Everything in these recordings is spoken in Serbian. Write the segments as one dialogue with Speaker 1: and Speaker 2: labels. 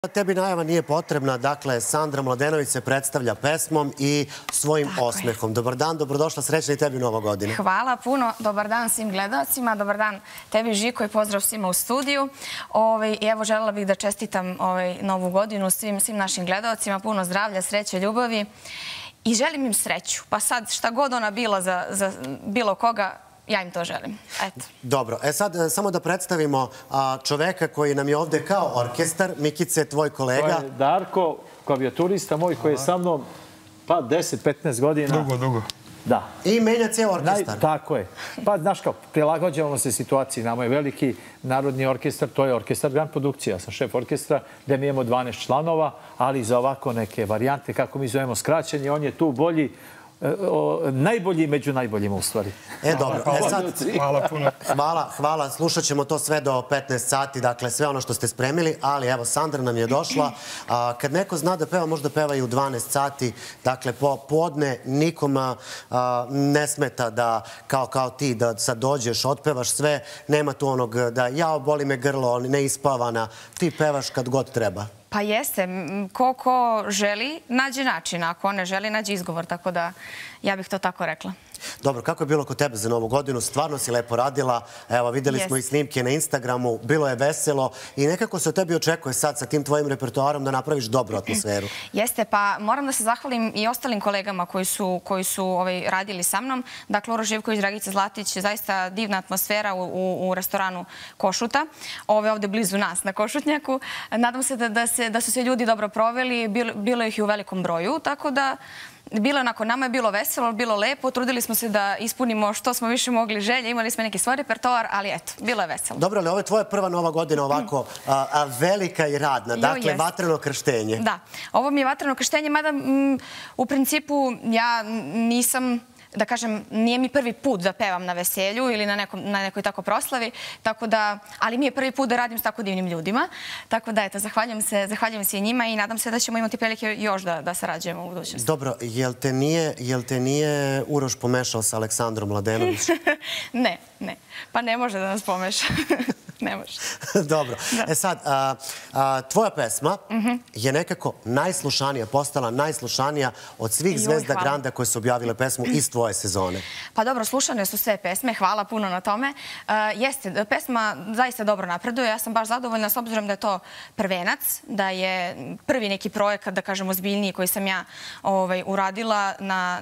Speaker 1: Tebi najava nije potrebna, dakle, Sandra Mladenović se predstavlja pesmom i svojim osmehom. Dobar dan, dobrodošla, srećna i tebi Nova godina.
Speaker 2: Hvala puno, dobar dan svim gledalcima, dobar dan tebi Žiko i pozdrav svima u studiju. I evo, želela bih da čestitam Novu godinu svim našim gledalcima, puno zdravlja, sreće, ljubavi i želim im sreću. Pa sad, šta god ona bila za bilo koga, ja im to želim. Eto.
Speaker 1: Dobro. Sad samo da predstavimo čoveka koji nam je ovde kao orkestar. Mikice, tvoj kolega.
Speaker 3: To je Darko, klavijaturista moj koji je sa mnom pa 10-15 godina.
Speaker 4: Dugo.
Speaker 3: Da.
Speaker 1: I menja cijel orkestar.
Speaker 3: Tako je. Pa, znaš kao, prilagođavamo se situaciji. Nama je veliki narodni orkestar, to je orkestar Grand Produkcija. Ja sam šef orkestra, gde mi imamo 12 članova, ali za ovako neke varijante, kako mi zovemo skraćenje, on je tu bolji, najbolji među najboljima u stvari.
Speaker 1: Dobro.
Speaker 4: Hvala puno.
Speaker 1: Hvala. Slušat ćemo to sve do 15 sati, dakle sve ono što ste spremili, ali evo, Sandra nam je došla. Kad neko zna da peva, možda peva i u 12 sati, dakle podne nikom ne smeta da, kao ti, da sad dođeš, otpevaš sve, nema tu onog da jao, boli me grlo, neispavana, ti pevaš kad god treba.
Speaker 2: Pa jeste. Ko želi, nađe način. Ako ne želi, nađe izgovor. Tako da ja bih to tako rekla.
Speaker 1: Dobro, kako je bilo kod tebe za Novu godinu? Stvarno si lepo radila. Evo, videli smo i snimke na Instagramu. Bilo je veselo i nekako se od tebi očekuje sad sa tim tvojim repertoarom da napraviš dobru atmosferu.
Speaker 2: Jeste, pa moram da se zahvalim i ostalim kolegama koji su radili sa mnom. Dakle, Uroš Živković, Dragica Zlatić, zaista divna atmosfera u restoranu Košuta. Ovde blizu nas, na Košutnjaku. Nadam se da su se ljudi dobro proveli. Bilo ih i u velikom broju, tako da bilo onako, nama je bilo veselo, bilo lepo, trudili smo se da ispunimo što smo više mogli želje, imali smo neki svoj repertoar, ali eto, bilo je veselo.
Speaker 1: Dobro, ali ovo je tvoja prva Nova godina ovako velika i radna, dakle vatreno krštenje.
Speaker 2: Da, ovo mi je vatreno krštenje, mada u principu ja nisam, da kažem, nije mi prvi put da pevam na veselju ili na nekoj tako proslavi, tako da, ali mi je prvi put da radim s tako divnim ljudima, tako da, eto, zahvaljujem se i njima i nadam se da ćemo imati prilike još da sarađujemo u budućnosti.
Speaker 1: Dobro, jel te nije Uroš pomešao sa Aleksandrom Mladenović?
Speaker 2: Ne, pa ne može da nas pomeša. Ne može.
Speaker 1: Dobro. Sad, tvoja pesma je nekako najslušanija, postala najslušanija od svih zvezda Granda koje su objavile pesmu iz tvoje sezone.
Speaker 2: Pa dobro, slušane su sve pesme, hvala puno na tome. Jeste, pesma zaista dobro napreduje, ja sam baš zadovoljna s obzirom da je to prvenac, da je prvi neki projekat, da kažem, ozbiljniji koji sam ja uradila,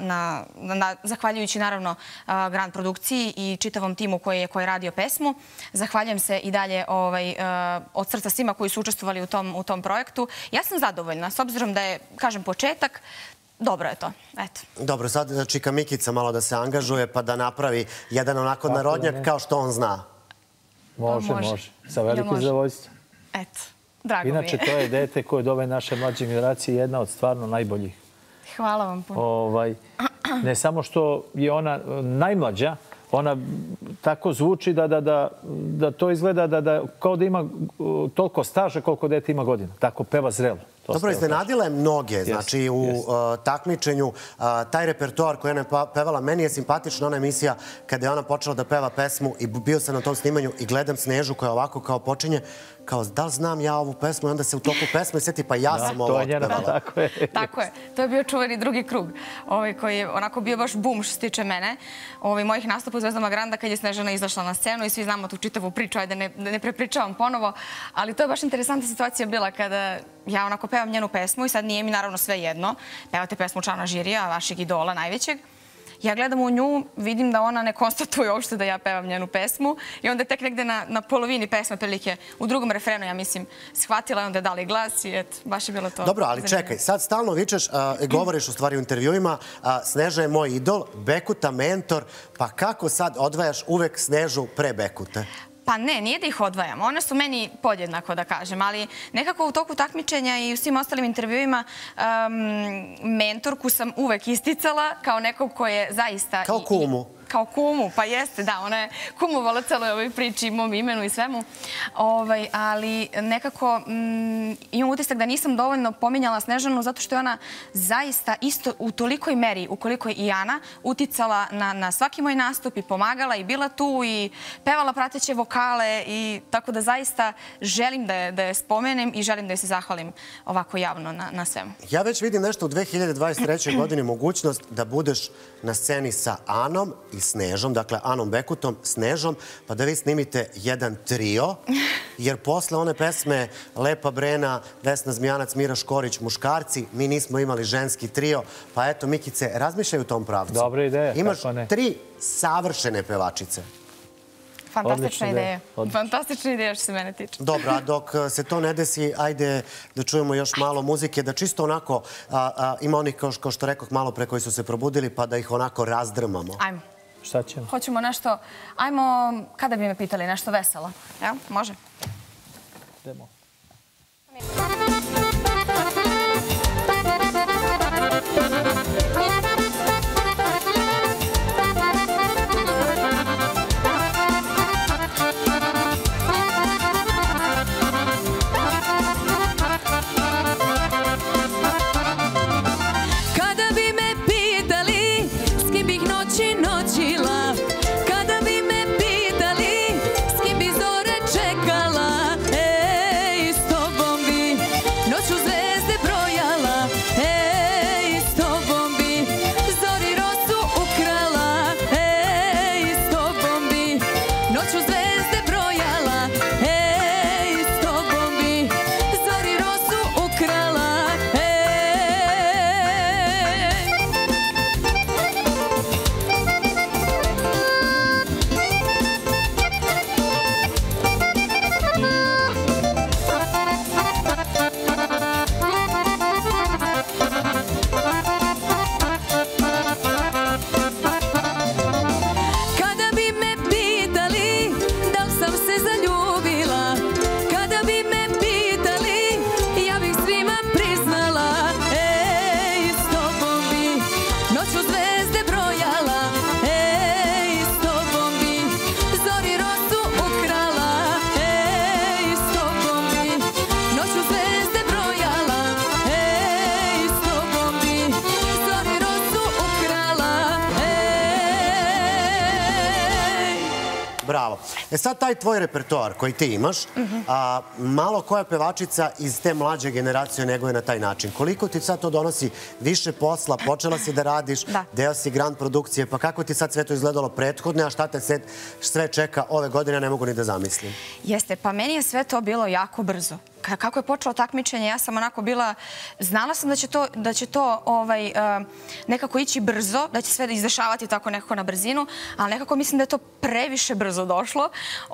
Speaker 2: zahvaljujući naravno Grand Produkciji i čitavom timu koji je radio pesmu. Zahvaljujem se i dalje od srca svima koji su učestvovali u tom projektu. Ja sam zadovoljna, s obzirom da je, kažem, početak, dobro je to. Eto. Dobro, sad
Speaker 1: čika Mikica malo da se angažuje pa da napravi jedan onako narodnjak kao što on zna.
Speaker 3: Može. Sa velikim zadovoljstvom.
Speaker 2: Eto, drago mi je.
Speaker 3: Inače, to je dete koje od ove naše mlađe generacije jedna od stvarno najboljih.
Speaker 2: Hvala vam puno.
Speaker 3: Ne samo što je ona najmlađa, ona tako zvuči da to izgleda kao da ima toliko staža koliko dete ima godina. Tako peva zrelo.
Speaker 1: Dobro, iznenadila je mnoge. Znači, u takmičenju taj repertoar koji ona je pevala, meni je simpatična ona emisija kada je ona počela da peva pesmu i bio sam na tom snimanju i gledam Snežu koja ovako kao počinje kao da li znam ja ovu pesmu i onda se u toku pesme sjeti pa ja sam ovo otpevala.
Speaker 2: Tako je. To je bio čuveni drugi krug koji je onako bio baš bum što se tiče mene. Mojih nastupa u Zvezdama Granda kad je Snežana izašla na scenu i svi znamo tu čitavu priču, ajde ne prepričavam ponovo, ali to je baš interesantna situacija bila kada ja onako pevam njenu pesmu i sad nije mi naravno sve jedno. Pevate pesmu člana žirija, vašeg idola najvećeg. Ja gledam u nju, vidim da ona ne konstatuje uopšte da ja pevam njenu pesmu i onda tek negde na polovini pesme, prilike u drugom refrenu, ja mislim, shvatila i onda je dali glas i eto, baš je bilo to.
Speaker 1: Dobro, ali čekaj, sad stalno vičeš, govoriš u stvari u intervjuima, Sneža je moj idol, Bekuta mentor, pa kako sad odvajaš uvek Snežu pre Bekute?
Speaker 2: Pa ne, nije da ih odvajam. One su meni podjednako, da kažem, ali nekako u toku takmičenja i u svim ostalim intervjuima mentorku sam uvek isticala kao nekog ko je zaista...
Speaker 1: Kao kumu.
Speaker 2: kao kumu, pa jeste, da, ona je kumovala celoj ovoj priči, mom imenu i svemu, ali nekako imam utisak da nisam dovoljno pominjala Snežanu zato što je ona zaista isto u tolikoj meri, ukoliko je i Ana, uticala na svaki moj nastup i pomagala i bila tu i pevala prateće vokale i tako da zaista želim da je spomenem i želim da je se zahvalim ovako javno na svemu.
Speaker 1: Ja već vidim nešto u 2023. godini mogućnost da budeš na sceni sa Anom i Snežom, dakle Anom Bekutom, Snežom, pa da vi snimite jedan trio, jer posle one pesme Lepa Brena, Vesna Zmijanac, Mira Škorić, muškarci, mi nismo imali ženski trio, pa eto, Mikice, razmišljaj u tom pravcu.
Speaker 3: Dobra ideja,
Speaker 1: imaš
Speaker 3: kako ne.
Speaker 1: 3 savršene pevačice.
Speaker 2: Fantastična ideja. Fantastična ideja što se mene tiče.
Speaker 1: Dobro, a dok se to ne desi, ajde da čujemo još malo muzike, da čisto onako, ima onih, kao što rekoh malo pre, koji su se probudili, pa da ih onako razdrmamo.
Speaker 2: Ajmo.
Speaker 3: Šta ćemo?
Speaker 2: Hoćemo nešto, ajmo, kada bi me pitali, nešto veselo. Evo, može?
Speaker 3: Idemo.
Speaker 1: Bravo. E sad taj tvoj repertoar koji ti imaš, malo koja pevačica iz te mlađe generacije neguje na taj način. Koliko ti sad to donosi više posla, počela si da radiš, deo si grand produkcije, pa kako ti sad sve to izgledalo prethodne, a šta te sve čeka ove godine, ne mogu ni da zamislim.
Speaker 2: Jeste, pa meni je sve to bilo jako brzo. Kako je počelo takmičenje, ja sam onako bila, znala sam da će to nekako ići brzo, da će sve izdešavati tako nekako na brzinu, ali nekako mislim da je to previše brzo došlo.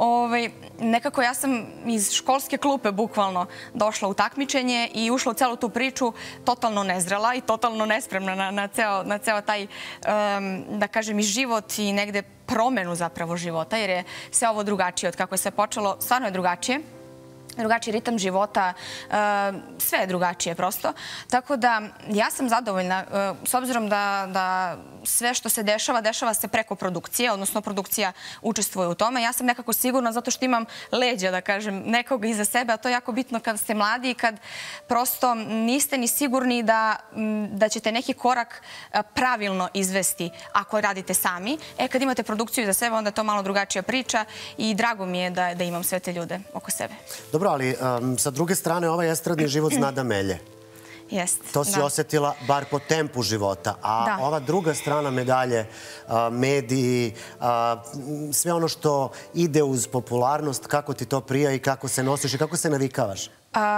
Speaker 2: Nekako ja sam iz školske klupe bukvalno došla u takmičenje i ušla u celu tu priču totalno nezrela i totalno nespremna na ceo taj, da kažem, i život i negde promenu zapravo života, jer je sve ovo drugačije od kako je sve počelo. Stvarno je drugačije. Drugačiji ritam života, sve je drugačije prosto. Tako da ja sam zadovoljna, s obzirom da sve što se dešava, dešava se preko produkcije, odnosno produkcija učestvuje u tome. Ja sam nekako sigurna zato što imam leđa, da kažem, nekoga iza sebe, a to je jako bitno kad ste mladi i kad prosto niste ni sigurni da ćete neki korak pravilno izvesti ako radite sami. Kad imate produkciju iza sebe, onda je to malo drugačija priča i drago mi je da imam sve te ljude oko sebe.
Speaker 1: Dobro, ali sa druge strane ovaj estradni život zna da melje.
Speaker 2: Jeste.
Speaker 1: To si osjetila bar po tempu života. A ova druga strana medalje, mediji, sve ono što ide uz popularnost, kako ti to prija i kako se nosiš i kako se navikavaš?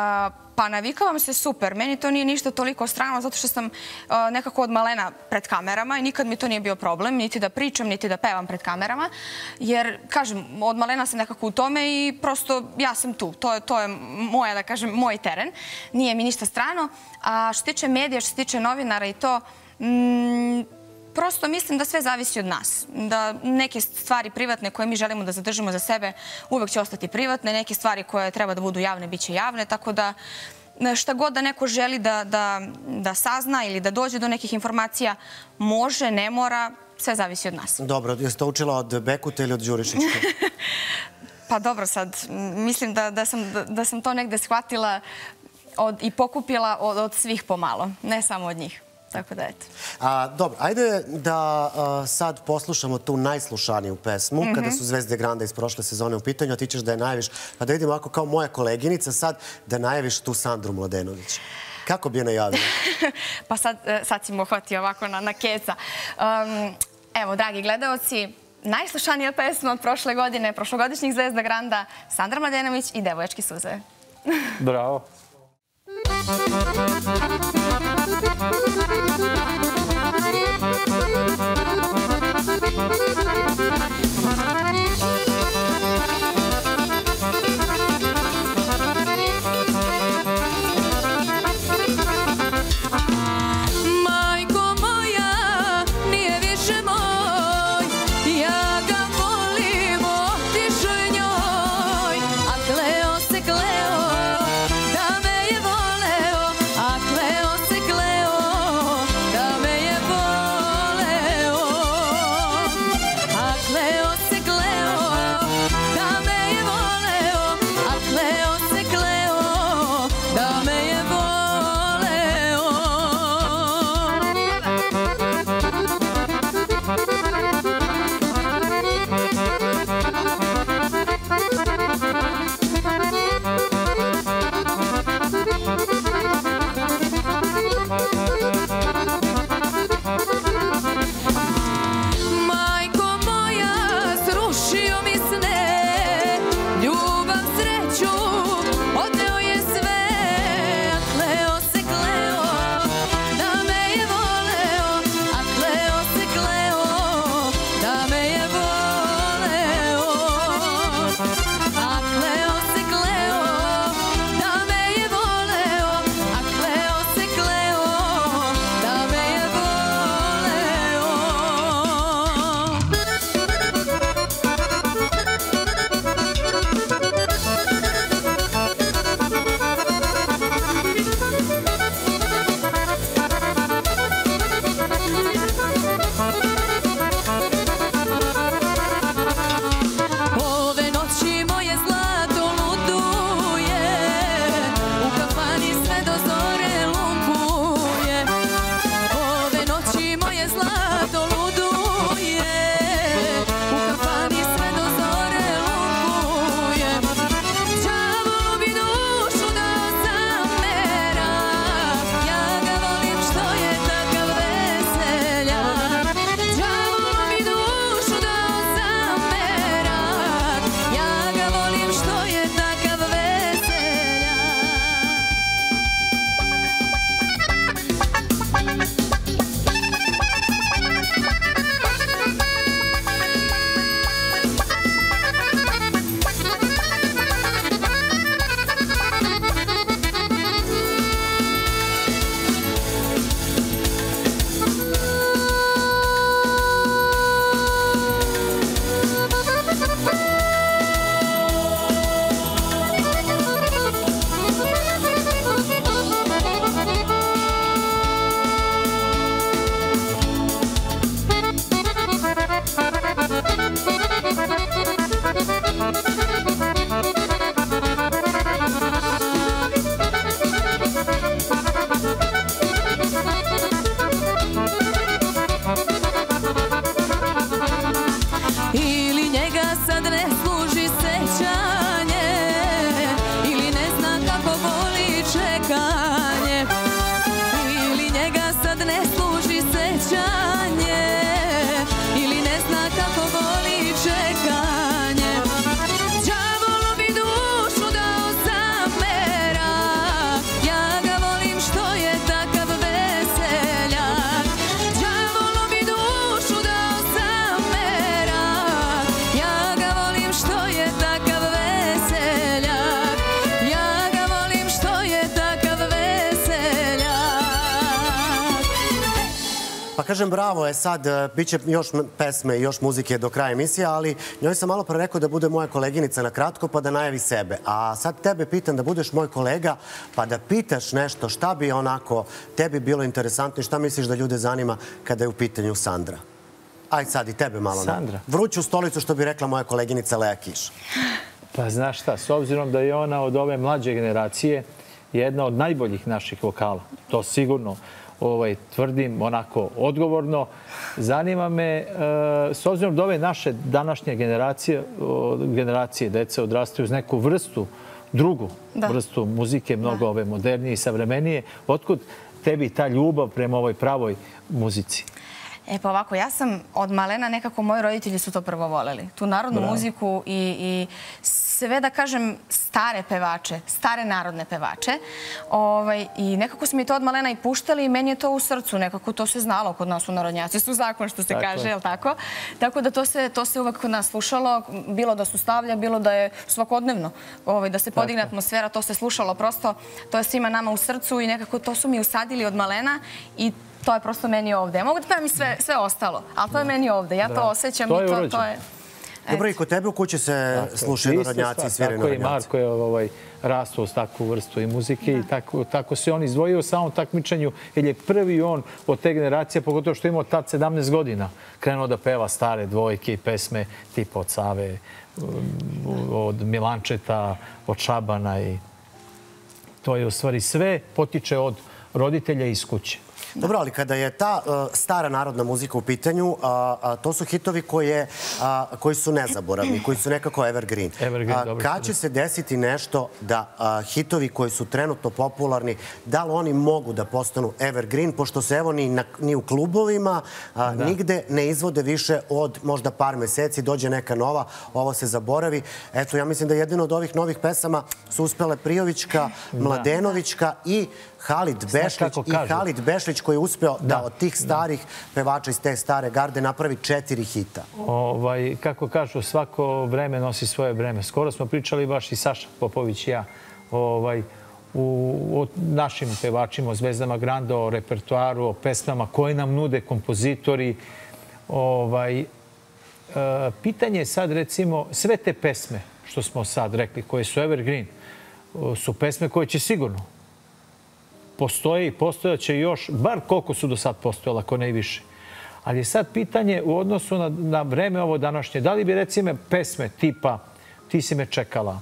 Speaker 2: Pa navikavam se super. Meni to nije ništa toliko strano zato što sam nekako od malena pred kamerama i nikad mi to nije bio problem, niti da pričam, niti da pevam pred kamerama. Jer, kažem, od malena sam nekako u tome i prosto ja sam tu. To je moja, da kažem, moj teren. Nije mi ništa strano. A što se tiče medija, što se tiče novinara i to, prosto mislim da sve zavisi od nas. Da neke stvari privatne koje mi želimo da zadržimo za sebe uvek će ostati privatne. Neke stvari koje treba da budu javne, bit će javne. Tako da šta god da neko želi da sazna ili da dođe do nekih informacija, može, ne mora. sve zavisi od nas.
Speaker 1: Dobro, jeste to učila od Bekuta ili od Đurišićke?
Speaker 2: Pa dobro, sad, mislim da sam to negde shvatila i pokupila od svih pomalo, ne samo od njih. Tako da, eto.
Speaker 1: Dobro, ajde da sad poslušamo tu najslušaniju pesmu, kada su Zvezde Granda iz prošle sezone u pitanju, a ti ćeš da je najaviš, pa da vidimo ovako kao moja koleginica sad da najaviš tu Sandru Mladenović. Kako bi je najavila?
Speaker 2: Pa sad si mu uhvatio ovako na keca. Evo, dragi gledaoci, najslušanija pesma od prošle godine, prošlogodišnjih Zvezda Granda, Sandra Mladenović i Devojačke suze.
Speaker 3: Bravo.
Speaker 1: kažem bravo, sad biće još pesme i još muzike do kraja emisije, ali njoj sam malo pre rekao da bude moja koleginica na kratko pa da najavi sebe. A sad tebe pitam da budeš moj kolega pa da pitaš nešto šta bi onako tebi bilo interesantno i šta misliš da ljude zanima kada je u pitanju Sandra? Aj sad i tebe malo.
Speaker 3: Sandra.
Speaker 1: Vruću stolicu, što bi rekla moja koleginica Lea Kiš.
Speaker 3: Pa znaš šta, s obzirom da je ona od ove mlađe generacije jedna od najboljih naših vokala, to sigurno tvrdim onako odgovorno. Zanima me, s obzirom da ove naše današnje generacije dece odrastaju uz neku drugu vrstu muzike, mnogo ove modernije i savremenije, otkud tebi ta ljubav prema ovoj pravoj muzici?
Speaker 2: Pa ovako, ja sam od malena nekako, moji roditelji su to prvo voleli. Tu narodnu muziku i sve, da kažem, stare pevače, stare narodne pevače. I nekako su mi to od malena i puštali i meni je to u srcu. Nekako to se znalo kod nas u narodnjaci. Su zakon, što se kaže, je li tako? Tako da to se uvek kod nas slušalo. Bilo da su stavlja, bilo da je svakodnevno. Da se podigne atmosfera, to se slušalo. Prosto, to je svima nama u srcu i nekako to su mi usadili od malena i to je prosto meni ovde. Ja mogu da pevam i sve ostalo, ali to je meni ovde. Ja to osjećam i to je...
Speaker 1: Dobro, i kod tebe u kući se slušaju narodnjaci i sviraju narodnjaci.
Speaker 3: Tako i Marko je rastao uz takvu vrstu i muzike i tako se on izdvojio u samom takmičenju, jer je prvi on od te generacije, pogotovo što je imao tad 17 godina, krenuo da peva stare dvojke i pesme tipa od Save, od Milančeta, od Šabana i to je u stvari sve potiče od roditelja iz kuće.
Speaker 1: Dobro, ali kada je ta stara narodna muzika u pitanju, to su hitovi koji su nezaboravni, koji su nekako evergreen. Kad će se desiti nešto da hitovi koji su trenutno popularni, da li oni mogu da postanu evergreen, pošto se evo ni u klubovima nigde ne izvode više od možda par meseci, dođe neka nova, ovo se zaboravi. Eto, ja mislim da jedino od ovih novih pesama su uspele Prijovićka, Mladenovićka i Halid Bešlić koji je uspeo da od tih starih pevača iz te stare garde napravi 4 hita.
Speaker 3: Kako kažu, svako vreme nosi svoje vreme. Skoro smo pričali baš i Saša Popović i ja o našim pevačima, o Zvezdama Granda, o repertoaru, o pesmama koje nam nude kompozitori. Pitanje je sad, recimo, sve te pesme što smo sad rekli, koje su evergreen, su pesme koje će sigurno postoje i postojaće još, bar koliko su do sad postojala, ako ne i više. Ali je sad pitanje u odnosu na vreme ovo današnje. Da li bi, recimo, pesme tipa Ti si me čekala,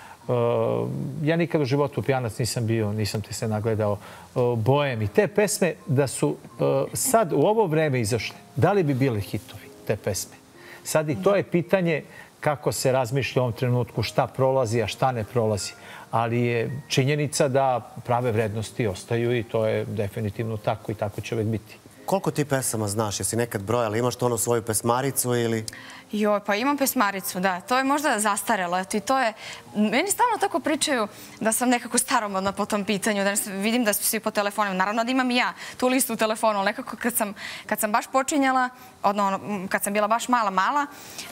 Speaker 3: ja nikad u životu pijanac nisam bio, nisam te se nagledao, Bojem i te pesme da su sad u ovo vreme izašle, da li bi bile hitovi te pesme? Sad i to je pitanje kako se razmišlja u ovom trenutku, šta prolazi, a šta ne prolazi. Ali je činjenica da prave vrednosti ostaju i to je definitivno tako i tako će uvek biti.
Speaker 1: Koliko ti pesama znaš? Jesi nekad brojala? Imaš to svoju pesmaricu ili...
Speaker 2: Joj, pa imam pesmaricu, da. To je možda zastarelo. Eto, i to je... Meni stalno tako pričaju da sam nekako staromodna po tom pitanju. Da vidim da su svi po telefonima. Naravno da imam i ja tu listu u telefonu. Ali nekako kad sam baš počinjala, kad sam bila baš mala,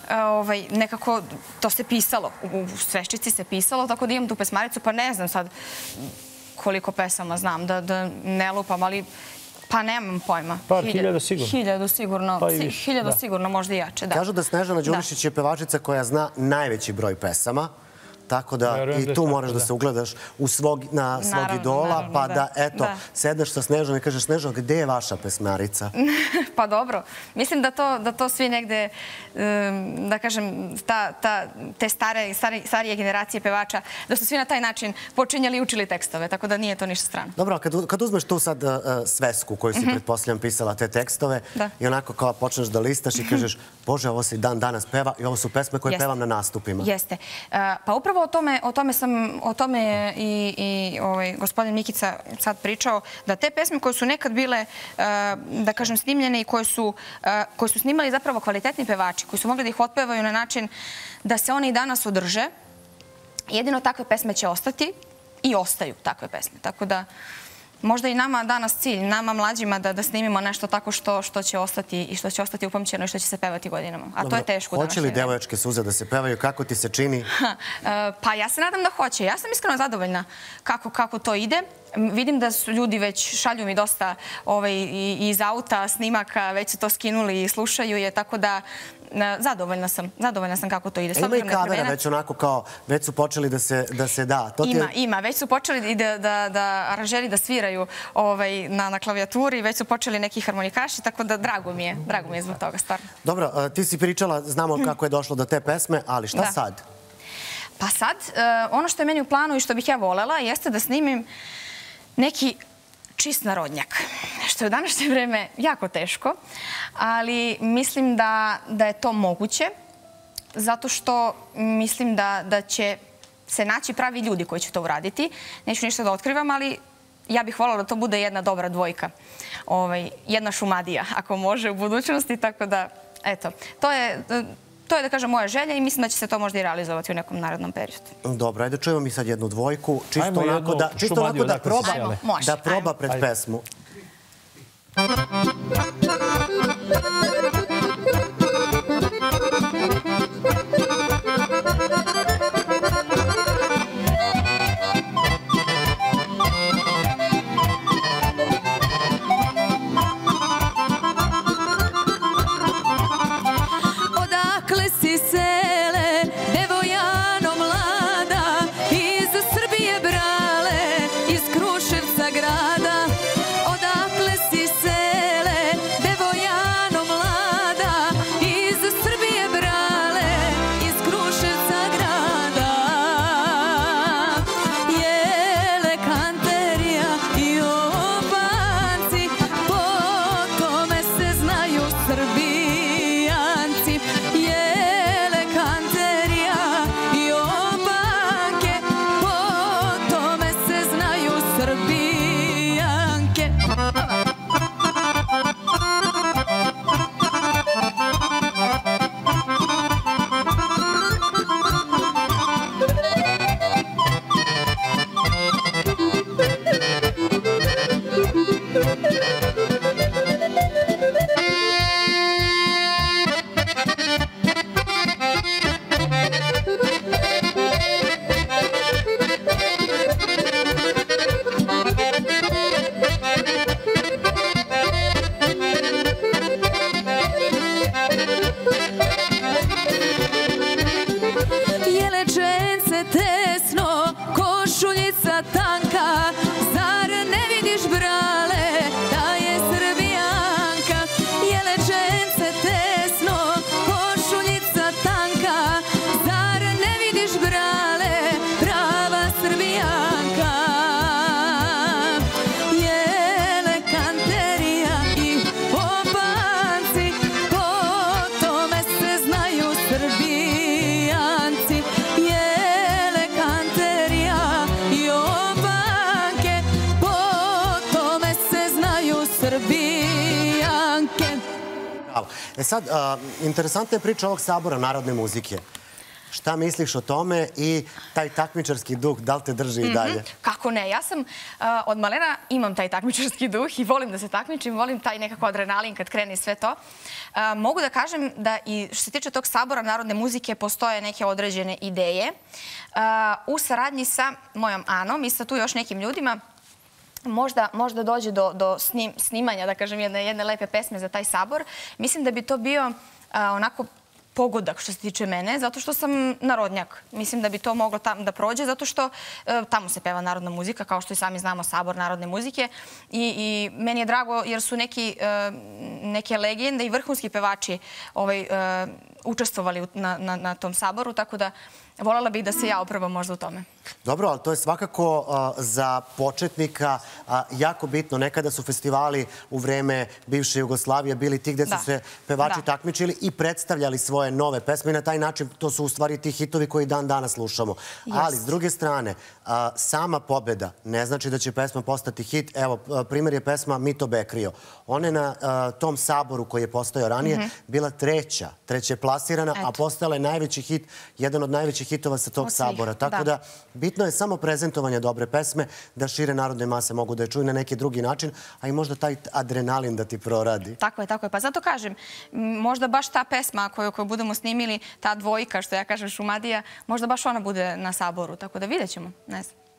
Speaker 2: nekako to se pisalo. U sveščici se pisalo, tako da imam tu pesmaricu. Pa ne znam sad koliko pesama znam, da ne lupam, ali... Pa nemam pojma.
Speaker 3: Par hiljada sigurno.
Speaker 2: 1000 sigurno. 1000 sigurno, možda i jače, da.
Speaker 1: Kažu da Snežana Đurišić je pevačica koja zna najveći broj pesama. Tako da i tu moraš da se ugledaš na svog idola, pa da, eto, sedneš sa Snežom i kažeš, Snežo, gde je vaša pesmarica?
Speaker 2: Pa dobro. Mislim da to svi negde, da kažem, te starije generacije pevača, da su svi na taj način počinjali i učili tekstove, tako da nije to ništa strano.
Speaker 1: Dobro, a kad uzmeš tu sad svesku koju si pretpostavljam pisala te tekstove i onako kao počneš da listaš i kažeš, Bože, ovo se dan danas peva i ovo su pesme koje pevam na nastupima.
Speaker 2: Jeste. Pa upravo o tome je i gospodin Mikica sad pričao, da te pesme koje su nekad bile, da kažem, snimljene i koje su snimali zapravo kvalitetni pevači, koji su mogli da ih otpevaju na način da se one i danas održe, jedino takve pesme će ostati i ostaju takve pesme. Tako da možda i nama danas cilj, nama mlađima da snimimo nešto tako što će ostati i što će ostati upamćeno i što će se pevati godinama. A to je teško.
Speaker 1: Hoće li devojačke suze da se pevaju? Kako ti se čini?
Speaker 2: Pa ja se nadam da hoće. Ja sam iskreno zadovoljna kako to ide. Vidim da su ljudi već, šalju mi dosta iz auta, snimaka, već su to skinuli i slušaju je, tako da zadovoljna sam kako to ide.
Speaker 1: Ima i kavera već onako kao, već su počeli da se da.
Speaker 2: Ima. Već su počeli da aranžeri da sviraju na klavijaturi, već su počeli neki harmonikaši, tako da drago mi je zbog toga, stvarno.
Speaker 1: Dobro, ti si pričala, znamo kako je došlo do te pesme, ali šta sad?
Speaker 2: Pa sad, ono što je meni u planu i što bih ja volela jeste da snimim neki čist narodnjak, što je u današnje vreme jako teško, ali mislim da je to moguće, zato što mislim da će se naći pravi ljudi koji će to uraditi. Neću ništa da otkrivam, ali ja bih voljela da to bude jedna dobra dvojka, jedna Šumadija, ako može u budućnosti, tako da, eto, to je, da kažem, moja želja i mislim da će se to možda i realizovati u nekom narednom periodu.
Speaker 1: Dobro, ajde čujemo mi sad jednu dvojku, čisto onako da proba pred pesmu. Sad, interesantna je priča ovog sabora narodne muzike. Šta misliš o tome i taj takmičarski duh, da li te drži i dalje?
Speaker 2: Kako ne? Ja sam od malena imam taj takmičarski duh i volim da se takmičim, volim taj nekako adrenalin kad krene sve to. Mogu da kažem da i što se tiče tog sabora narodne muzike postoje neke određene ideje. U saradnji sa mojom Anom i sa tu još nekim ljudima možda dođe do snimanja, da kažem, jedne lepe pesme za taj sabor. Mislim da bi to bio onako pogodak što se tiče mene, zato što sam narodnjak. Mislim da bi to moglo tamo da prođe, zato što tamo se peva narodna muzika, kao što i sami znamo, sabor narodne muzike. I meni je drago jer su neke legende i vrhunski pevači učestvovali na tom saboru, tako da voljela bih da se ja oprobam možda u tome.
Speaker 1: Dobro, ali to je svakako za početnika jako bitno. Nekada su festivali u vreme bivše Jugoslavije bili ti gde su se pevači takmičili i predstavljali svoje nove pesme i na taj način to su u stvari ti hitovi koji dan danas slušamo. Ali s druge strane, sama pobjeda ne znači da će pesma postati hit. Evo, primjer je pesma Mito Bekrio. Ona je na tom saboru koji je postojao ranije bila treća je plasirana, a postala je najveći hit, jedan od najvećih hitova sa tog sabora. Tako da bitno je samo prezentovanje dobre pesme, da šire narodne mase mogu da je čuju na neki drugi način, a i možda taj adrenalin da ti proradi.
Speaker 2: Tako je. Pa zato kažem, možda baš ta pesma koju budemo snimili, ta dvojka, što ja kažem Šumadija, možda baš ona bude na saboru. Tako da vidjet ćemo. Ne znam.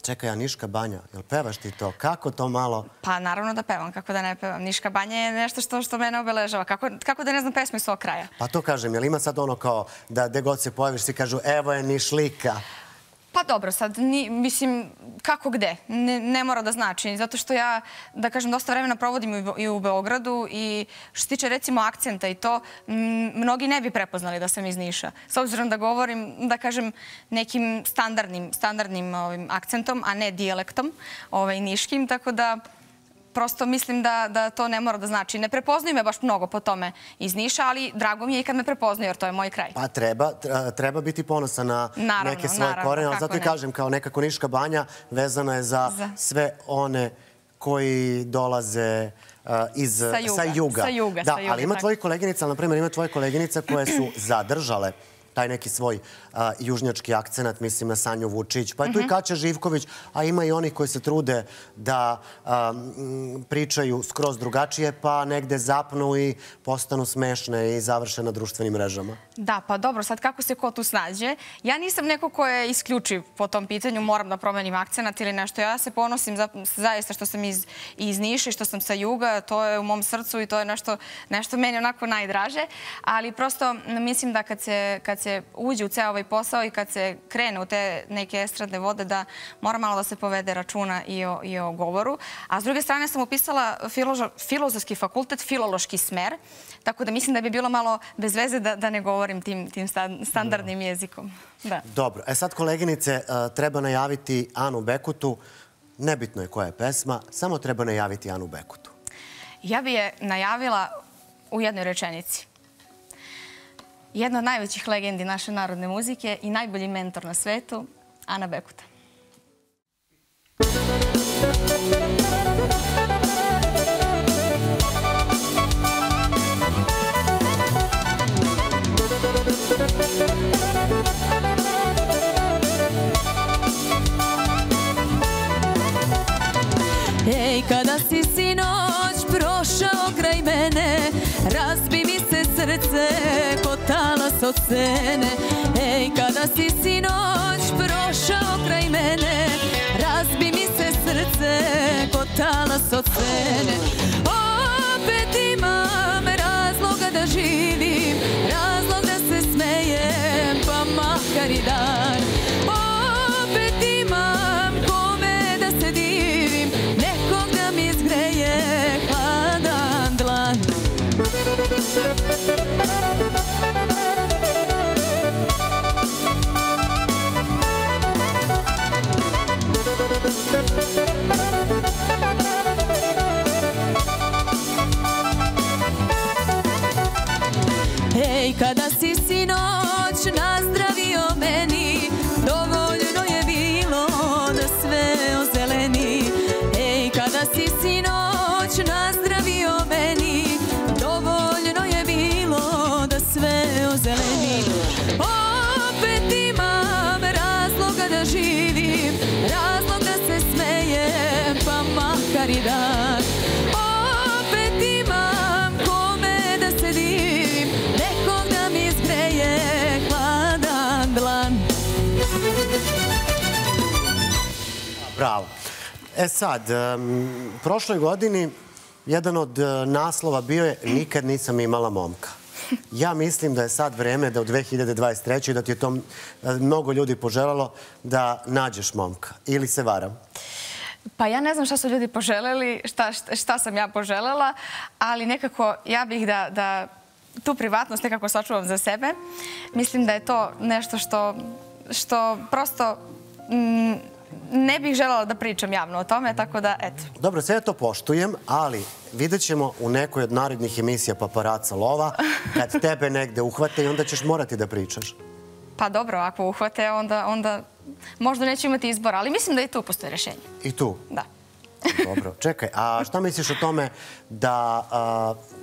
Speaker 1: Čekaj, a Niška banja, jel pevaš ti to? Kako to malo?
Speaker 2: Pa naravno da pevam, kako da ne pevam. Niška banja je nešto što mene obeležava. Kako da ne znam pesme svog kraja?
Speaker 1: Pa to kažem, jel ima sad ono kao da gde god se pojaviš svi kažu evo je Nišlika?
Speaker 2: Pa dobro, sad, mislim, kako gde? Ne mora da znači. Zato što ja, da kažem, dosta vremena provodim i u Beogradu i što se tiče, recimo, akcenta i to, mnogi ne bi prepoznali da sam iz Niša. S obzirom da govorim, da kažem, nekim standardnim akcentom, a ne dijalektom niškim, tako da prosto mislim da to ne mora da znači. Ne prepoznaju me baš mnogo po tome iz Niša, ali drago mi je i kad me prepoznaju, jer to je moj kraj.
Speaker 1: Pa treba biti ponosan na neke svoje korene, ali zato i kažem, kao nekako Niška banja vezana je za sve one koji dolaze sa juga. Da, ali ima tvojih koleginica, na primjer, ima tvojih koleginica koje su zadržale taj neki svoj južnjački akcenat, mislim na Sanju Vučić, pa je tu i Kaća Živković, a ima i onih koji se trude da pričaju skroz drugačije, pa negde zapnu i postanu smešne i završe na društvenim mrežama.
Speaker 2: Da, pa dobro, sad kako se ko tu snađe? Ja nisam neko ko je isključiv po tom pitanju, moram da promenim akcenat ili nešto. Ja se ponosim zaista što sam iz Niša i što sam sa juga, to je u mom srcu i to je nešto meni onako najdraže, ali prosto mislim da kad se uđe u ceo ovaj posao i kad se krene u te neke estradne vode, da mora malo da se povede računa i o govoru. A s druge strane sam upisala filozofski fakultet, filološki smer, tako da mislim da bi bilo malo bez veze da ne govorim tim standardnim jezikom.
Speaker 1: Dobro. Sad, koleginice, treba najaviti Anu Bekutu. Nebitno je koja je pesma, samo treba najaviti Anu Bekutu.
Speaker 2: Ja bi je najavila u jednoj rečenici. Jedna od najvećih legendi naše narodne muzike i najbolji mentor na svetu, Ana Bekuta.
Speaker 4: Ej, kada si sinoć prošao kraj mene, razbi mi se srce ko talas od scene. Ej, kada si sinoć prošao kraj mene, razbi mi se srce ko talas od scene. Opet imam razloga da živim, razlog da se smejem, pa makar i dan. Opet imam kome da se divim, nekog da mi zgreje hladan dlan. Ej, kada si sinoć nazdravio meni, dovoljno je bilo da sve ozeleni. Ej, kada si sinoć nazdravio meni, dovoljno je bilo da sve ozeleni. Opet imam razloga da živim, razlog da se smejem, pa makar i dan. Opet imam kome da se divim, nekog da mi zgreje hladan dlan.
Speaker 1: Bravo. Sad, prošloj godini jedan od naslova bio je Nikad nisam imala momka. Ja mislim da je sad vreme da u 2023. da ti je to mnogo ljudi poželalo da nađeš momka. Ili se varam?
Speaker 2: Pa ja ne znam šta su ljudi poželeli, šta sam ja poželela, ali nekako ja bih da tu privatnost nekako sačuvam za sebe. Mislim da je to nešto što prosto ne bih želela da pričam javno o tome, tako da, eto.
Speaker 1: Dobro, sve to poštujem, ali vidjet ćemo u nekoj od narednih emisija Paparaca lova, kad tebe negde uhvate i onda ćeš morati da pričaš.
Speaker 2: Pa dobro, ako uhvate, onda možda neću imati izbora, ali mislim da i tu postoji rešenje.
Speaker 1: I tu?
Speaker 2: Da.
Speaker 1: Dobro, čekaj, a šta misliš o tome da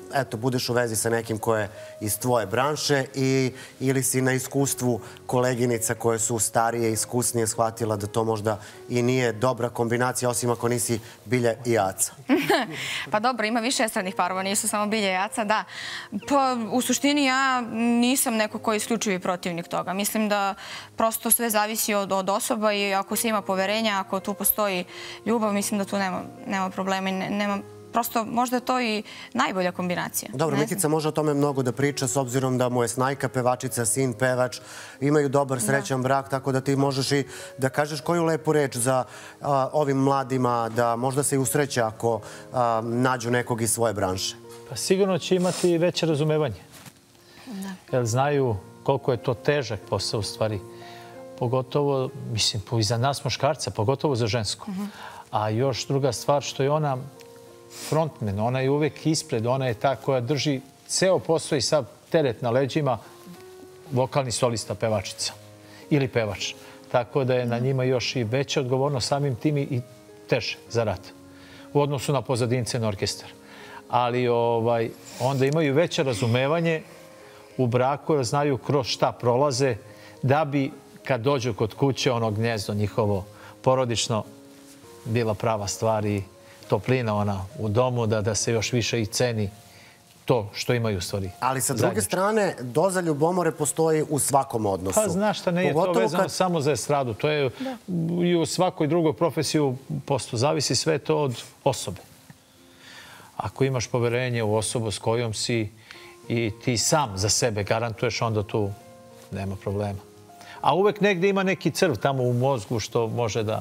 Speaker 1: eto, budeš u vezi sa nekim ko je iz tvoje branše ili si na iskustvu koleginica koje su starije, iskusnije shvatila da to možda i nije dobra kombinacija, osim ako nisi Bilja i Aca?
Speaker 2: Pa dobro, ima više estradnih parova, nisu samo Bilja i Aca, da. Pa u suštini ja nisam neko koji je isključivi protivnik toga. Mislim da prosto sve zavisi od osoba i ako se ima poverenja, ako tu postoji ljubav, mislim da tu nema problema i nema... Prosto možda je to i najbolja kombinacija.
Speaker 1: Dobro, Mikica može o tome mnogo da priča s obzirom da mu je snajka pevačica, sin pevač, imaju dobar, srećan brak, tako da ti možeš i da kažeš koju lepu reč za ovim mladima, da možda se i usreće ako nađu nekog iz svoje branše.
Speaker 3: Pa sigurno će imati veće razumevanje. Jer znaju koliko je to težak posao u stvari. Pogotovo, mislim, i za nas muškarca, pogotovo za žensko. A još druga stvar što je ona frontman, ona je uvek ispred, ona je ta koja drži ceo posao i sav teret na leđima, vokalni solista, pevačica ili pevač. Tako da je na njima još i veća odgovornost, samim tim i teže za rad u odnosu na pozadince na orkestar. Ali onda imaju veće razumevanje u braku, jer znaju kroz šta prolaze, da bi kad dođu kod kuće, ono gnjezdo njihovo porodično, bila prava stvar i toplina ona u domu, da se još više i ceni to što imaju u stvari.
Speaker 1: Ali sa druge strane, doza ljubomore postoji u svakom odnosu.
Speaker 3: Pa znaš šta, ne je to vezano samo za estradu. To je i u svakoj drugoj profesiji posto. Zavisi sve to od osobe. Ako imaš poverenje u osobu s kojom si i ti sam za sebe garantuješ, onda tu nema problema. A uvek negdje ima neki crv tamo u mozgu što može da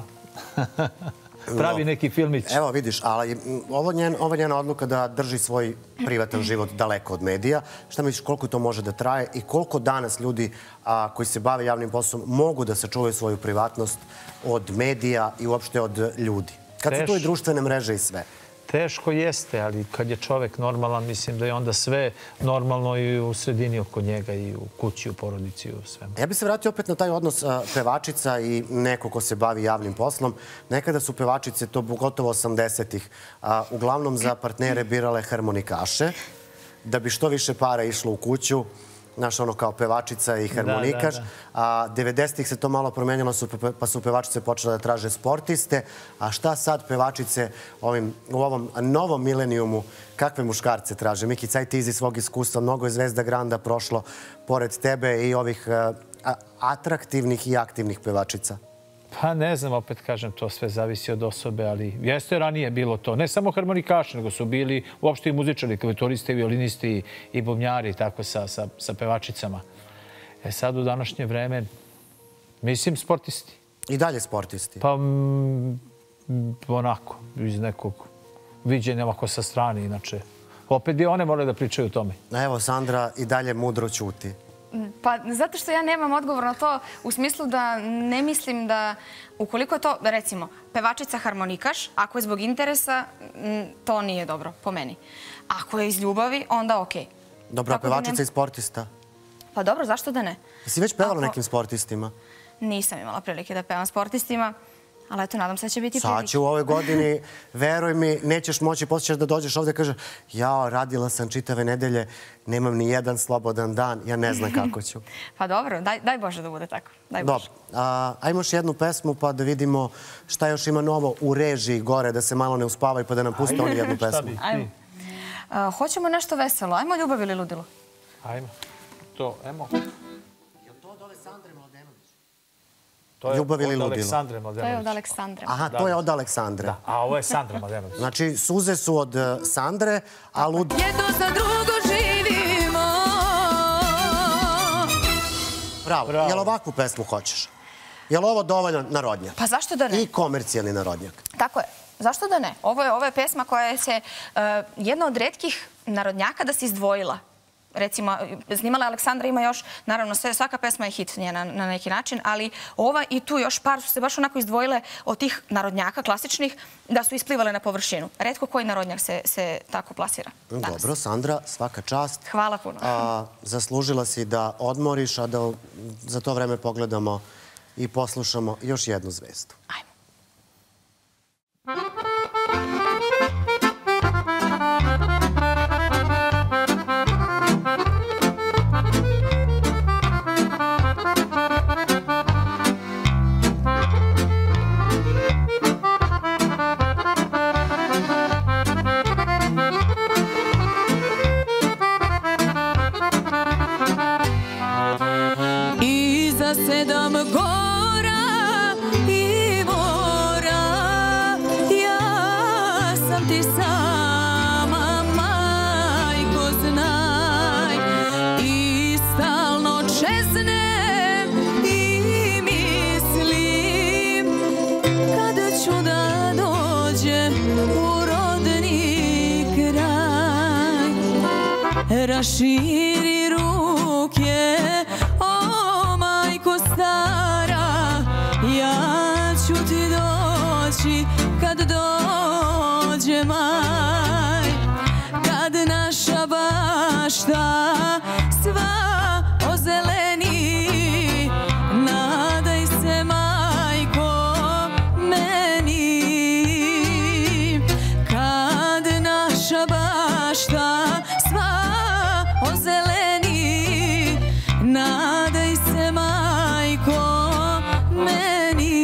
Speaker 3: pravi neki filmić.
Speaker 1: Evo vidiš, ali ovo je njena odluka da drži svoj privatan život daleko od medija. Šta misliš koliko to može da traje i koliko danas ljudi koji se bave javnim poslom mogu da sačuvaju svoju privatnost od medija i uopšte od ljudi? Kad su tu i društvene mreže i sve.
Speaker 3: Teško jeste, ali kad je čovek normalan, mislim da je onda sve normalno i u sredini oko njega, i u kući, u porodici, u svemu.
Speaker 1: Ja bih se vratio opet na taj odnos pevačica i neko ko se bavi javnim poslom. Nekada su pevačice, to gotovo 80-ih, uglavnom za partnere birale harmonikaše, da bi što više para išlo u kuću. Znaš, ono kao pevačica i harmonikaš. 90-ih se to malo promenilo, pa su pevačice počele da traže sportiste. A šta sad pevačice u ovom novom milenijumu, kakve muškarce traže? Mikica, aj ti iz svog iskustva, mnogo je Zvezda Granda prošlo pored tebe i ovih atraktivnih i aktivnih pevačica.
Speaker 3: Pa ne znam, opet kažem, to sve zavisi od osobe, ali jeste ranije bilo to. Ne samo harmonikaši, nego su bili uopšte i muzičari, klavijatoristi, violinisti i bubnjari, tako sa pevačicama. Sad u današnje vreme, mislim, sportisti.
Speaker 1: I dalje sportisti?
Speaker 3: Pa onako, iz nekog viđenja ovako sa strane, inače. Opet i one moraju da pričaju o tome.
Speaker 1: Evo, Sandra i dalje mudro ćuti.
Speaker 2: Pa zato što ja nemam odgovor na to u smislu da ne mislim da ukoliko je to, recimo, pevačica harmonikaš, ako je zbog interesa, to nije dobro po meni. Ako je iz ljubavi, onda okej.
Speaker 1: Dobro, a pevačica i sportista?
Speaker 2: Pa dobro, zašto da ne?
Speaker 1: Jesi već pevala nekim sportistima?
Speaker 2: Nisam imala prilike da pevam sportistima, ali eto, nadam se da će biti prilike.
Speaker 1: Sad će u ovoj godini, veruj mi, nećeš moći, poslije ćeš da dođeš ovdje i kažeš jao, radila sam čitave nedelje, nemam ni jedan slobodan dan, ja ne znam kako ću.
Speaker 2: Pa dobro, daj Bože da bude tako.
Speaker 1: Dobro, ajmo još jednu pesmu pa da vidimo šta još ima novo u režiji gore, da se malo ne uspavaju pa da nam puste oni jednu pesmu.
Speaker 2: Ajmo. Hoćemo nešto veselo. Ajmo Ljubav ili ludilo?
Speaker 3: Ajmo. To, ajmo.
Speaker 1: Je li to od ove Sandre Mladenović?
Speaker 3: Ljubav ili ludilo?
Speaker 2: To je od Aleksandre.
Speaker 1: Aha, to je od Aleksandre.
Speaker 3: A ovo je Sandra Mladenović.
Speaker 1: Znači, suze su od Sandre, a ludilo...
Speaker 4: Jedno za drugo živimo.
Speaker 1: Bravo. Je li ovakvu pesmu hoćeš? Je li ovo dovoljno narodnjak?
Speaker 2: Pa zašto da ne?
Speaker 1: I komercijalni narodnjak.
Speaker 2: Tako je. Zašto da ne? Ovo je pesma koja je se jedna od retkih narodnjaka da se izdvojila. Recimo, snimala Aleksandra, ima još, naravno, svaka pesma je hit njena na neki način, ali ova i tu još par su se baš onako izdvojile od tih narodnjaka klasičnih da su isplivale na površinu. Retko koji narodnjak se tako plasira danas.
Speaker 1: Dobro, Sandra, svaka čast.
Speaker 2: Hvala puno.
Speaker 1: Zaslužila si da odmoriš, a da za to vreme pogledamo i poslušamo još jednu zvezdu.
Speaker 2: Ajmo.
Speaker 4: ti sama, majko, znaj. I stalno čeznem i mislim kada ću da dođem u rodni kraj. Raširi ruke, o majko stara, ja ću ti doći kad dođe maj. Kad naša bašta sva ozeleni, nadaj se majko meni. Kad naša bašta sva ozeleni, nadaj se majko meni.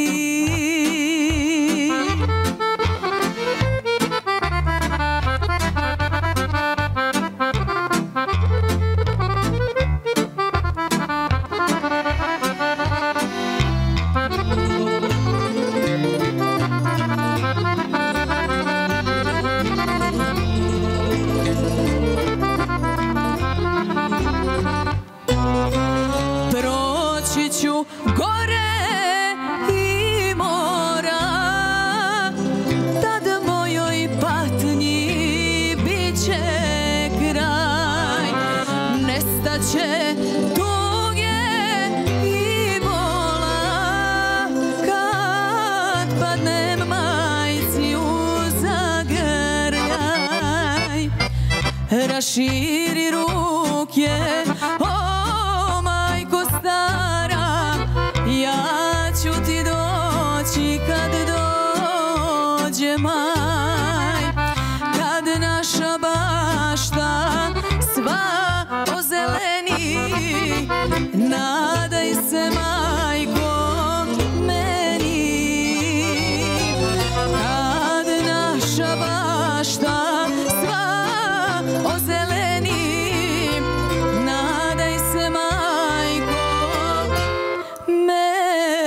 Speaker 4: Proći ću gore i mora, tad mojoj patnji bit će kraj. Nestaće tuge i bola, kad padnem majci u zagrljaj. Raširi ruke, o majko stara, ja ću ti doći kad dođe maj. Kad naša bašta sva ozeleni, nadaj se majko meni. Kad naša bašta sva ozeleni, nadaj se majko meni.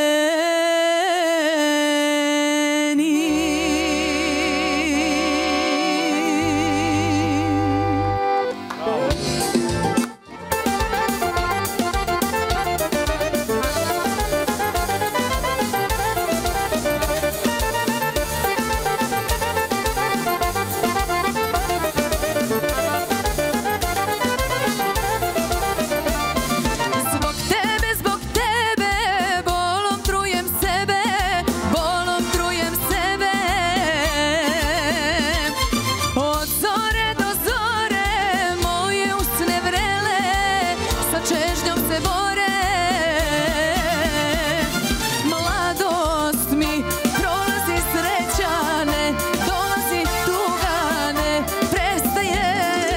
Speaker 4: Zbog tebe, bolom trujem sebe, bolom trujem sebe. Od zore do zore moje usne vrele sa čežnjom se bore. Mladost mi prolazi, sreća ne dolazi, tuga ne prestaje.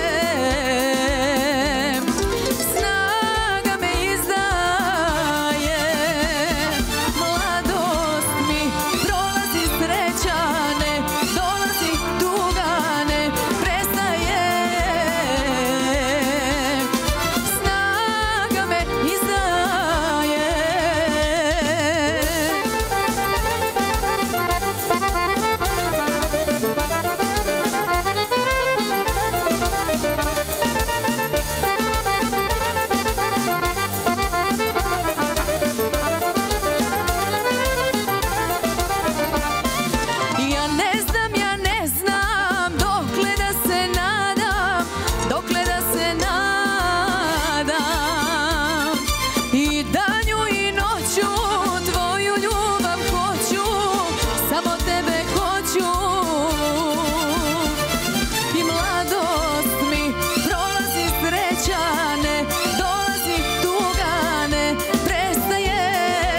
Speaker 4: Snaga me izdaje, mladost mi prolazi, sreća ne dolazi, tuga ne prestaje. Snaga me izdaje. Ja ne znam dokle da se nadam, dokle da se nadam. I danju i noću tvoju ljubav hoću, samo tebe hoću. I mladost mi prolazi, sreća ne dolazi, tuga ne prestaje.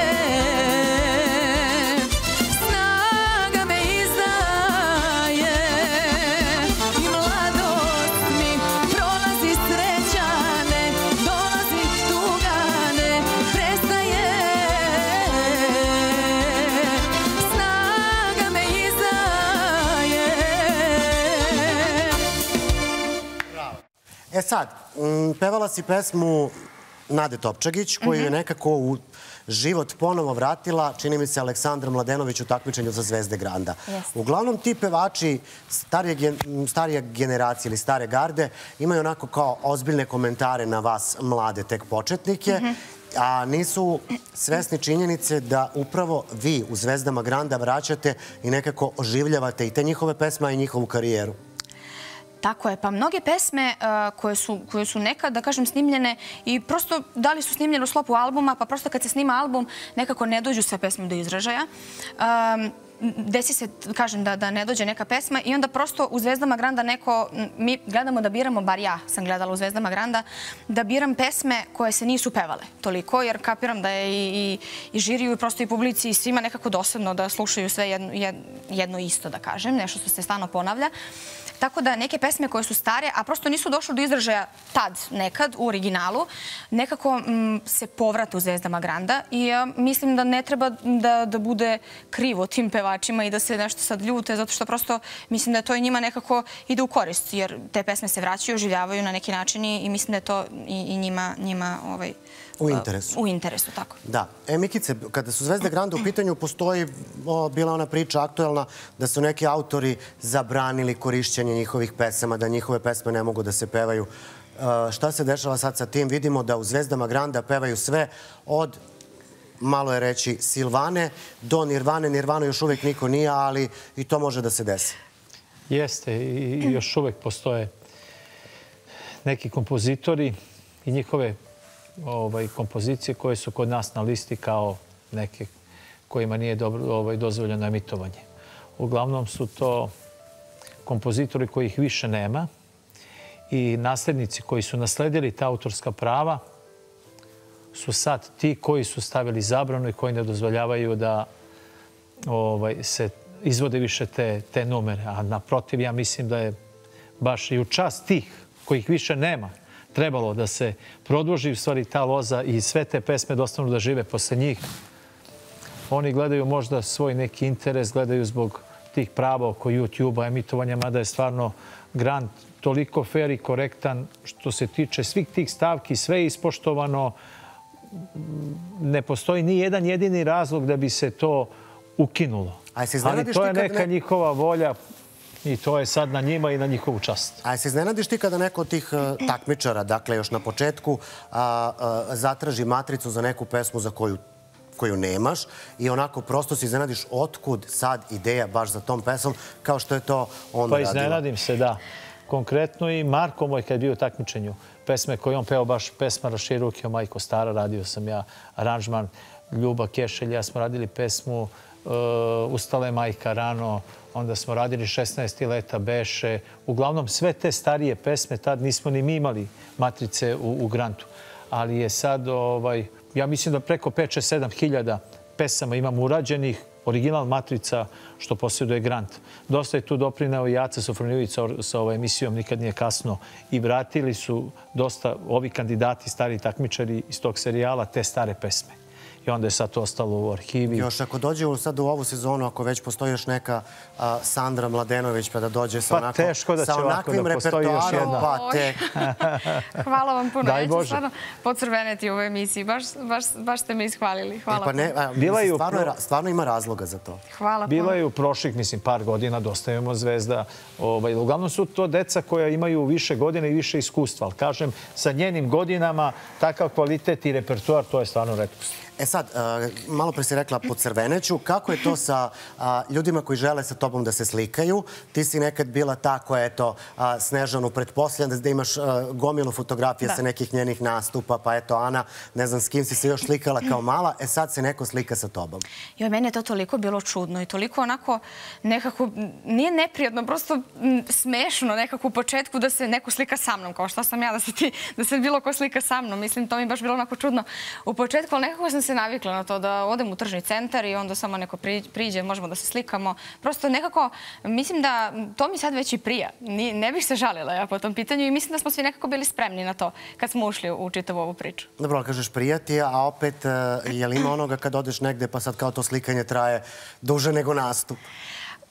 Speaker 4: Snaga me izdaje i mladost mi prolazi, sreća ne dolazi, tuga ne prestaje. Snaga me izdaje.
Speaker 1: E sad, pevala si pesmu Nade Topčagić, koju je nekako život ponovo vratila, čini mi se, Aleksandra Mladenović u takmičenju za Zvezde Granda. Uglavnom, ti pevači starije generacije ili stare garde imaju onako kao ozbiljne komentare na vas, mlade, tek početnike, a nisu svesni činjenice da upravo vi u Zvezdama Granda vraćate i nekako oživljavate i te njihove pesme i njihovu karijeru.
Speaker 2: Tako je, pa mnoge pesme koje su nekad, da kažem, snimljene i prosto da li su snimljene u sklopu albuma, pa prosto kad se snima album nekako ne dođu sve pesme do izražaja. Desi se, kažem, da ne dođe neka pesma i onda prosto u Zvezdama Granda mi gledamo da biramo, bar ja sam gledala u Zvezdama Granda, da biram pesme koje se nisu pevale toliko, jer kapiram da je i žiriju i prosto i publici i svima nekako dosadno da slušaju sve jedno isto, da kažem, nešto što se stalno ponavlja. Tako da neke pesme koje su stare, a prosto nisu došle do izražaja tad, nekad, u originalu, nekako se povrate u Zvezdama Granda i ja mislim da ne treba da bude krivo tim pevačima i da se nešto sad ljute, zato što prosto mislim da to i njima nekako ide u korist, jer te pesme se vraćaju, oživljavaju na neki način i mislim da je to i njima
Speaker 1: u interesu.
Speaker 2: U interesu, tako.
Speaker 1: Da. Mikice, kada su Zvezde Granda u pitanju, postoji, bila ona priča aktuelna, da su neki autori zabranili korišćenje njihovih pesama, da njihove pesme ne mogu da se pevaju. Šta se dešava sad sa tim? Vidimo da u Zvezdama Granda pevaju sve od, malo je reći, Silvane do Nirvane. Nirvana još uvijek niko nije, ali i to može da se desi.
Speaker 3: Jeste, i još uvijek postoje neki kompozitori i njihove kompozicije koje su kod nas na listi kao neke kojima nije dozvoljeno emitovanje. Uglavnom su to kompozitori kojih više nema i nasljednici koji su nasledili ta autorska prava su sad ti koji su stavili zabranu i koji ne dozvoljavaju da se izvode više te numere. A naprotiv, ja mislim da je baš i u čast tih kojih više nema trebalo da se produži u stvari ta loza i sve te pesme dostanu da žive posle njih. Oni gledaju možda svoj neki interes, gledaju zbog tih prava oko YouTube-a, emitovanja, mada je stvarno Grand toliko fair i korektan što se tiče svih tih stavki, sve je ispoštovano. Ne postoji ni jedan jedini razlog da bi se to ukinulo. Ali to je neka njihova volja i to je sad na njima i na njihovu čast.
Speaker 1: A se iznenadiš ti kada neko od tih takmičara, dakle još na početku, zatraži matricu za neku pesmu za koju nemaš i onako prosto se iznenadiš otkud sad ideja baš za tom pesmom, kao što je to onda radila?
Speaker 3: Pa iznenadim se, da. Konkretno i Marko moj kad je bio u takmičenju, pesme koje on peo, baš pesma Raširi ruke o majko stara, radio sam ja aranžman, Ljuba Kešelj, ja smo radili pesmu Ustala je majka rano, onda smo radili 16 leta beše. Uglavnom sve te starije pesme, tad nismo ni mi imali matrice u Grandu. Ali je sad, ja mislim da preko 5-7 hiljada pesama imam urađenih, original matrica što posjeduje Grand. Dosta je tu doprineo i Aca Sofronijević sa emisijom Nikad nije kasno i vratili su dosta ovi kandidati, stari takmičari iz tog serijala, te stare pesme. I onda je sad to ostalo u arhivi.
Speaker 1: Još ako dođe sad u ovu sezonu, ako već postoji još neka Sandra Mladenović pa da dođe sa onakvim repertoarom, pa tek.
Speaker 2: Hvala vam puno. Ja ću stvarno pocrveneti u ovoj emisiji. Baš ste me ishvalili. Hvala puno.
Speaker 1: Stvarno ima razloga za to.
Speaker 2: Hvala puno.
Speaker 3: Bila je u prošlih, mislim, par godina, dosta imamo Zvezda. Uglavnom su to deca koja imaju više godina i više iskustva. Ali kažem, sa njenim godinama takav kvalitet i repertoar, to je stvarno retkost.
Speaker 1: E sad, malo pre si rekla po crveneću, kako je to sa ljudima koji žele sa tobom da se slikaju? Ti si nekad bila ta koja je Snežanu pretpostavljena da imaš gomilu fotografija sa nekih njenih nastupa, pa eto Ana, ne znam s kim si se još slikala kao mala, sad se neko slika sa tobom.
Speaker 2: Joj, meni je to toliko bilo čudno i toliko onako nekako, nije neprijatno, prosto smešno nekako u početku da se neko slika sa mnom, kao šta sam ja, da se bilo ko slika sa mnom. Mislim, to mi je baš bilo onako čudno u početku, ali nekako sam se navikla na to da odem u tržni centar i onda samo neko priđe, možemo da se slikamo. Prosto nekako, mislim da to mi sad već i prija. Ne bih se žalila ja po tom pitanju i mislim da smo svi nekako bili spremni na to kad smo ušli u čitavu ovu priču.
Speaker 1: Dobro, ali kažeš prijati, a opet je li ima onoga kad odeš negde pa sad kao to slikanje traje duže nego nastup?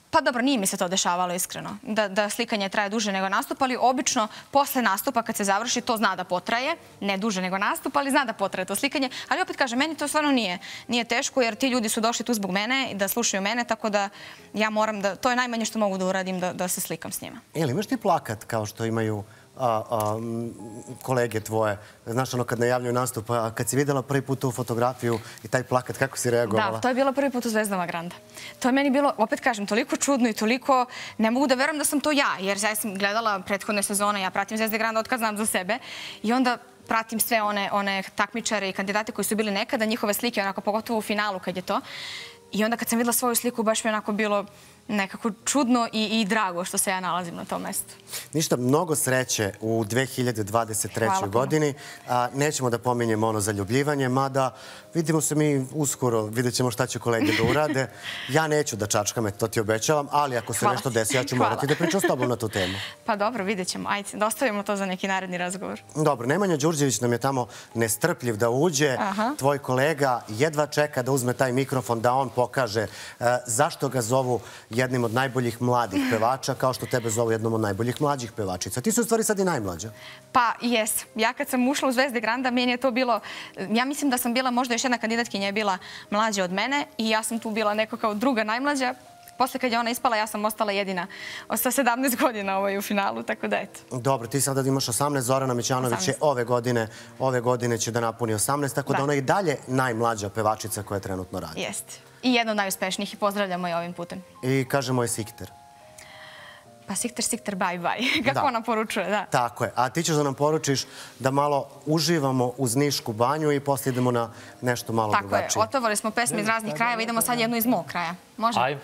Speaker 2: Pa dobro, nije mi se to dešavalo iskreno, da slikanje traje duže nego nastup, ali obično posle nastupa kad se završi to zna da potraje, ne duže nego nastup, ali zna da potraje to slikanje. Ali opet kažem, meni to stvarno nije teško jer ti ljudi su došli tu zbog mene, da slušaju mene, tako da ja moram da, to je najmanje što mogu da uradim, da se slikam s njima.
Speaker 1: Ili imaš ti plakat kao što imaju kolege tvoje? Znaš, ono kad najavljuju nastup, kad si videla prvi put tu fotografiju i taj plakat, kako si reagovala?
Speaker 2: Da, to je bilo prvi put u Zvezdama Granda. To je meni bilo, opet kažem, toliko čudno i toliko, ne mogu da verujem da sam to ja, jer ja sam gledala prethodne sezone, ja pratim Zvezde Granda od kad znam za sebe i onda pratim sve one takmičare i kandidate koji su bili nekada, njihove slike, onako pogotovo u finalu kad je to. I onda kad sam videla svoju sliku, baš mi onako bilo nekako čudno i drago što se ja nalazim na tom mestu.
Speaker 1: Ništa, mnogo sreće u 2023. godini. Nećemo da pominjemo ono zaljubljivanje, mada vidimo se mi uskoro, vidjet ćemo šta će kolege da urade. Ja neću da čačkam, to ti obećavam, ali ako se nešto desi, ja ću morati da pričam s tobom na tu temu.
Speaker 2: Pa dobro, vidjet ćemo. Ajde, da ostavimo to za neki naredni razgovor.
Speaker 1: Dobro, Nemanja Đurđević nam je tamo nestrpljiv da uđe. Tvoj kolega jedva čeka da uzme taj mikrofon, da on pokaže zašto ga zovu jednim od najboljih mladih pevača, kao što tebe zovu jednom od najboljih mlađih pevačica. Ti su u stvari sad i najmlađa.
Speaker 2: Pa, jes. Ja kad sam ušla u Zvezde Granda, meni je to bilo... Ja mislim da sam bila, možda još jedna kandidatkinja je bila mlađa od mene i ja sam tu bila neko kao druga najmlađa. Posle kad je ona ispala, ja sam ostala jedina sa 17 godina u finalu, tako da eto.
Speaker 1: Dobro, ti sada imaš 18, Zorana Mićanović je ove godine će da napuni 18, tako da ona je i dalje najmlađa pevačica koja trenutno radi.
Speaker 2: Jeste. I jedna od najuspešnijih i pozdravljamo je ovim putem.
Speaker 1: I kažemo je Sikter.
Speaker 2: Pa Sikter, bye bye. Kako ona poručuje, da.
Speaker 1: Tako je. A ti ćeš da nam poručiš da malo uživamo uz Nišku banju i poslije idemo na nešto malo drugačije.
Speaker 2: Tako je. Otovali smo pesme iz raznih krajeva. Idemo sad jednu iz mog kraja. Može?
Speaker 3: Ajde.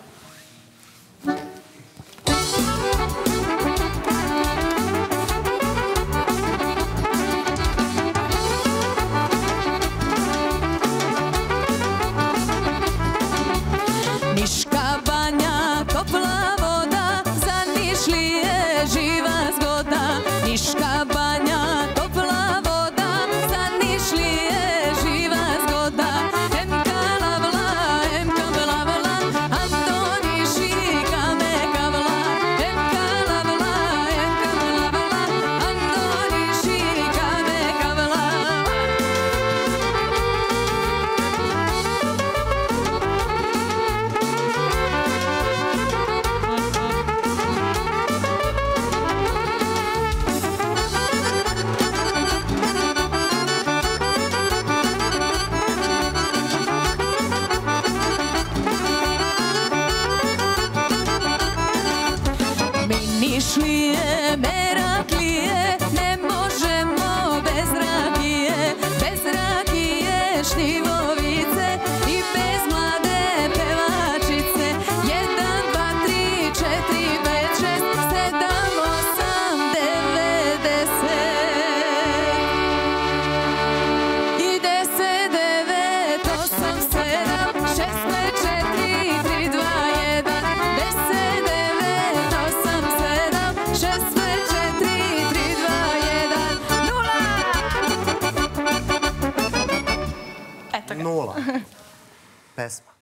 Speaker 4: Niška banja, topla voda, za Nišlije živa zgoda. Niška banja, topla voda, za Nišlije živa zgoda. Em kalavla, Antoni šika me kavla. Em kalavla, Antoni šika me kavla. Nišlije, Meraklije, ne možemo bez rakije, šljivovice i bez mlade pevačice. 1, 2, 3, 4, 5, 6, 7, 8, 9, 10. I 10, 9, 8, 7, 6, 5, 4, 3, 2, 1. 10, 9, 8, 7, 6, 5, 4, 3, 2, 1. 0.
Speaker 2: Eto ga.
Speaker 1: 0. Pesma.